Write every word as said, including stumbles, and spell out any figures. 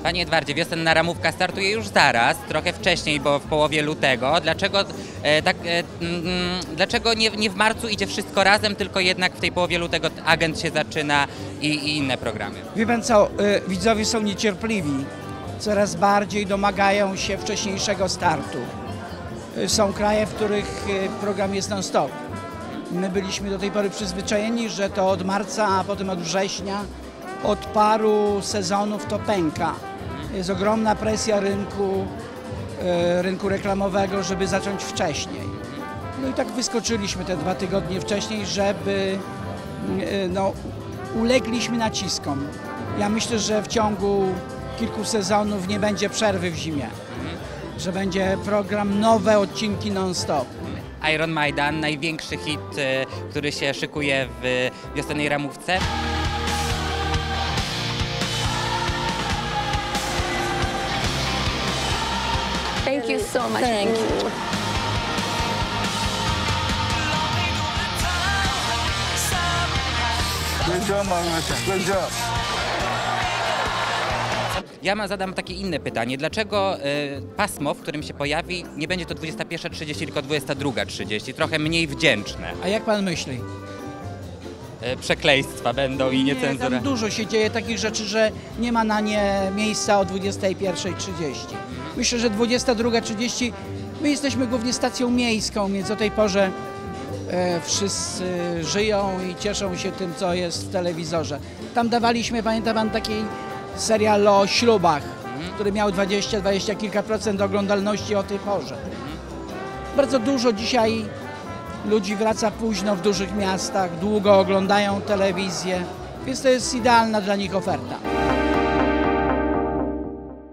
Panie Edwardzie, wiosenna ramówka startuje już zaraz, trochę wcześniej, bo w połowie lutego. Dlaczego, e, tak, e, mm, dlaczego nie, nie w marcu idzie wszystko razem, tylko jednak w tej połowie lutego agent się zaczyna i, i inne programy? Wie pan co, y, widzowie są niecierpliwi, coraz bardziej domagają się wcześniejszego startu. Y, są kraje, w których y, program jest non-stop. My byliśmy do tej pory przyzwyczajeni, że to od marca, a potem od września, od paru sezonów to pęka. Jest ogromna presja rynku, y, rynku reklamowego, żeby zacząć wcześniej. No i tak wyskoczyliśmy te dwa tygodnie wcześniej, żeby y, no, ulegliśmy naciskom. Ja myślę, że w ciągu kilku sezonów nie będzie przerwy w zimie, że będzie program, nowe odcinki non-stop. Iron Majdan, największy hit, e, który się szykuje w wiosennej ramówce. Thank you so much. Thank you. Good job, Margaret. Good job. Ja ma zadam takie inne pytanie. Dlaczego e, pasmo, w którym się pojawi, nie będzie to dwudziesta pierwsza trzydzieści, tylko dwudziesta druga trzydzieści? Trochę mniej wdzięczne. A jak pan myśli? E, przekleństwa będą i Nie, niecenzura. tam dużo się dzieje takich rzeczy, że nie ma na nie miejsca o dwudziestej pierwszej trzydzieści. Myślę, że dwudziesta druga trzydzieści, my jesteśmy głównie stacją miejską, więc o tej porze e, wszyscy żyją i cieszą się tym, co jest w telewizorze. Tam dawaliśmy, pamięta pan, taki serial o ślubach, który miał dwadzieścia, dwadzieścia kilka procent oglądalności o tej porze. Bardzo dużo dzisiaj ludzi wraca późno w dużych miastach, długo oglądają telewizję, więc to jest idealna dla nich oferta.